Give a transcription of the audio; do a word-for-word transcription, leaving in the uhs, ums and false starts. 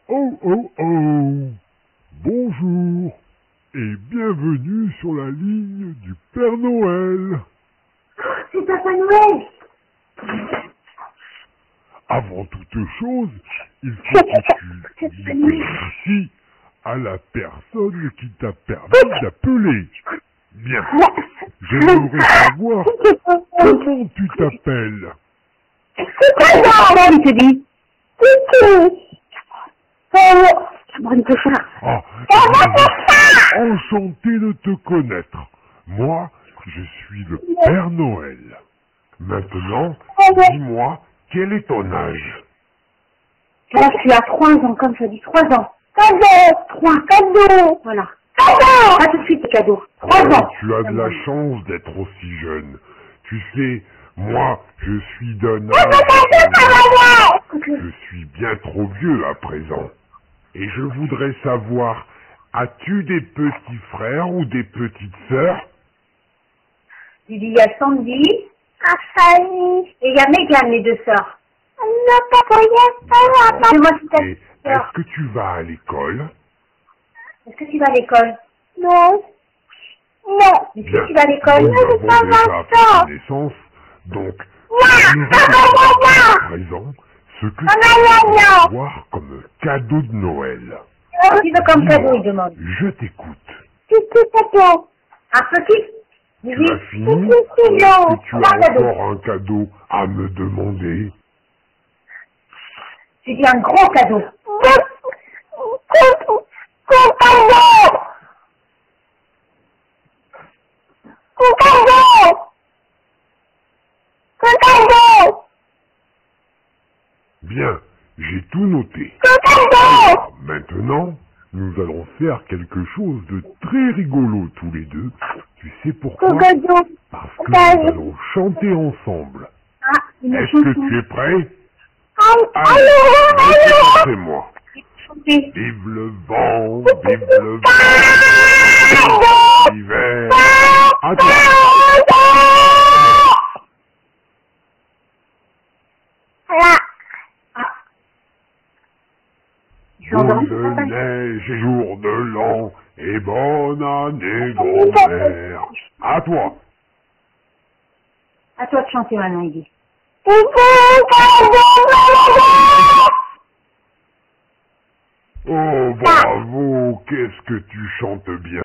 Oh oh oh! Bonjour et bienvenue sur la ligne du Père Noël. C'est Papa Noël. Avant toute chose, il faut que tu dises ici à la personne qui t'a permis d'appeler. Bien, j'aimerais savoir comment tu t'appelles. C'est pas ça, il te dit. Titi. Cameron Cochard. Ah, je suis enchanté de te connaître. Moi, je suis le Père Noël. Maintenant, dis-moi, quel est ton âge? Là, je suis à trois ans, comme ça dit, trois ans. Cadeau. Trois, cadeau. Voilà. Cadeau. Pas tout de suite, les cadeaux. Trois Oh, ans. tu as de la chance d'être aussi jeune. Tu sais, moi, je suis d'un âge... Je suis bien trop vieux à présent. Et je voudrais savoir, as-tu des petits frères ou des petites sœurs? Il y a Sandy, Raphaël, et il y a Megan, les deux sœurs. Non, papa, il y a pas, c'est moi qui t'ai Et est-ce que tu vas à l'école? Est-ce que tu vas à l'école? Non. Non. Est-ce que tu vas à l'école? Nous avons déjà fait connaissance, donc nous allons à présent ce que tu vas avoir comme cadeau de Noël. Qu'est-ce qu'il veut comme cadeau, il demande? Je t'écoute. Petit cadeau. Un petit? Tu as fini? Est-ce que tu as encore un cadeau à me demander? Tu dis un gros cadeau. Bien, j'ai tout noté. Alors, maintenant, nous allons faire quelque chose de très rigolo tous les deux. Tu sais pourquoi? Parce que nous allons chanter ensemble. Ah, une Est-ce chanson. que tu es prêt? Allô, C'est moi. Chanter. Vive le vent, vive le vent, l'hiver. À toi. Jour de neige et jour de l'an, et bonne année grand-mère. À toi. À toi de chanter maintenant, il dit. Oh bravo, qu'est-ce que tu chantes bien.